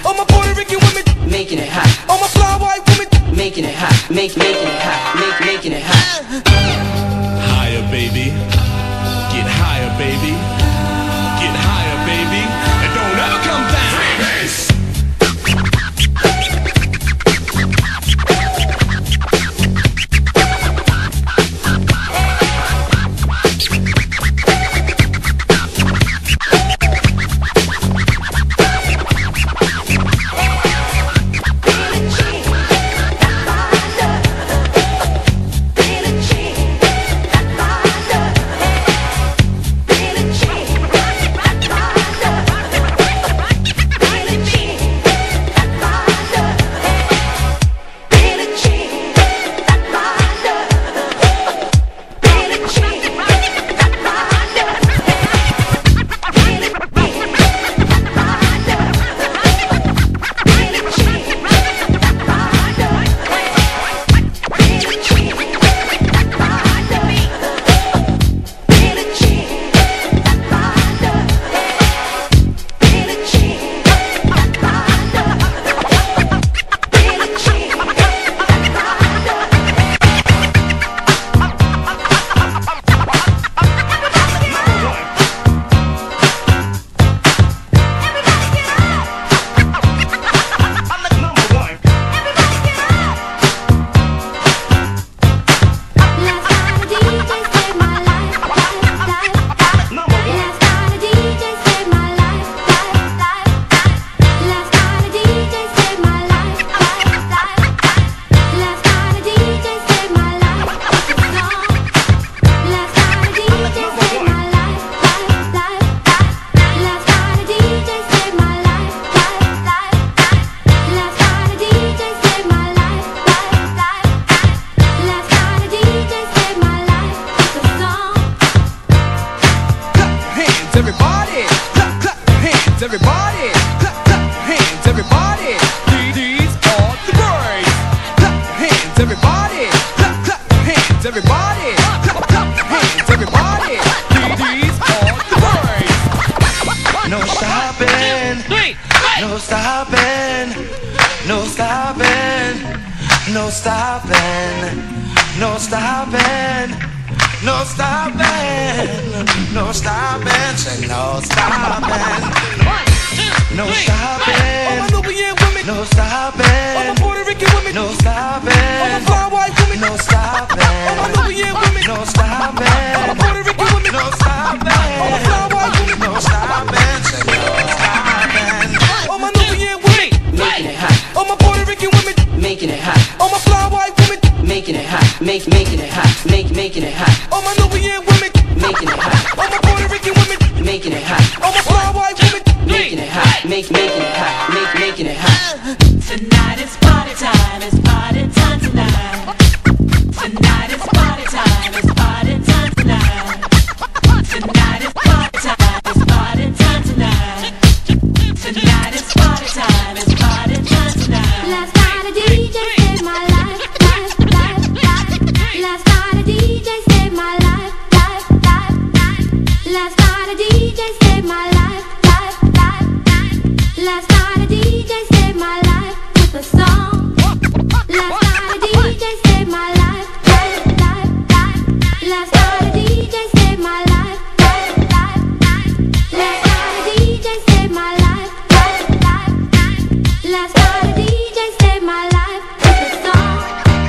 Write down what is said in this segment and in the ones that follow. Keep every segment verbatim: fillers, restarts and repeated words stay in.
All my Puerto Rican women making it hot. All my fly white women Making it hot. Make making it hot. Make making it hot. Higher, baby. Get higher, baby. Get higher, baby. And don't ever come down. Freebase. Everybody, clap, clap hands, everybody, clap, clap hands, everybody. These are the birds. Clap hands, everybody, clap, clap hands, everybody, clap, clap hands, everybody. These are the birds. No stopping, no stopping, no stopping, no stopping, no stopping. No stopping, no stopping, say no stopping, no stopping, All my Nubian women, no all my stopping, Puerto Rican women, no all my stopping, fly white women, no all my stopping, Nubian women, no all my stopping, Puerto Rican women, no all my stopping, fly white women, no stopping, say no stopping. all my Nubian women, Making it hot. all my Puerto Rican women, Making it hot. all my fly white women, Making it hot. Make making it hot. Make making it hot. all my Nubian women, Making it hot. all my Puerto Rican women, Making it hot. all my fly white women. Making it hot. Make making it hot. Make making it hot. Tonight is party time, it's party time tonight. Tonight is party time, it's party time tonight. Tonight is party time, it's party time tonight. Tonight is party time, it's party time tonight. Last night a D J saved my life, life, life, life. Last night a D J saved my life, life, life, life. Last night a D J saved my life, life, life, life. Last night a D J saved my life with a song. Last night a D J saved my life, life, life, life. Last night a D J saved my life, life, life, life. Last night a D J saved my life, life, life, life. Last night a D J saved my life with a song.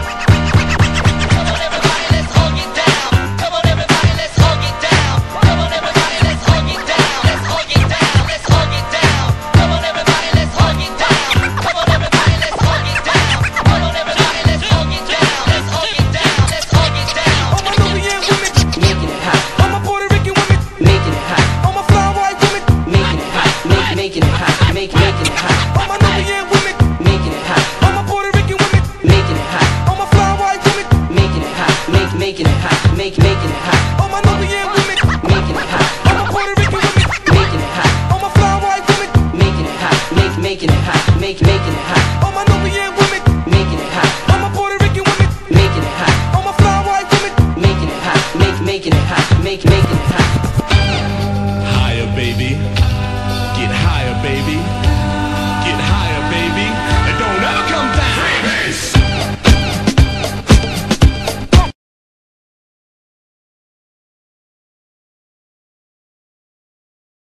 Come on everybody, let's all get down. Come on everybody, let's all get down. Come on everybody, let's all get down. Let's all get down. Let's all get down. Come on everybody, let's all get down. Come on everybody, let's all get down. Come on everybody, let's all get down. Let's all get down. Let's all get down. All my Nubian women, Making it hot. all my Puerto Rican women, Making it hot. all my fly white women, Making it hot. Make making it hot. Make making it hot. all my Nubian women, Making it hot. all my Puerto Rican women, Making it hot. all my fly white women, Making it hot. Make making it hot. Make making it hot. all my Nubian women, Making it hot. all my Puerto Rican women, Making it hot. all my fly white women, Making it hot. Make making it hot. Make making it hot. all my Nubian women, Making it hot. all my Puerto Rican women, Making it hot. all my fly white women. Making it hot. Make making it hot. Make making it hot.